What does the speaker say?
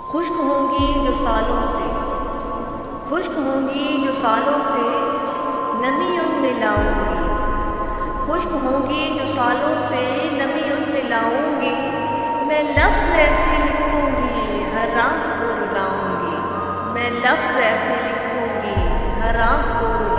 खुश्क होंगी जो सालों से, खुश्क होंगी जो सालों से, नमी उनमें लाऊंगी। खुश्क होंगी जो सालों से, नमी उनमें लाऊंगी। मैं लफ्ज़ ऐसे लिखूंगी, हर रात को रुलाऊंगी। मैं लफ्ज़ ऐसे लिखूंगी, हर रात को रुलाऊंगी।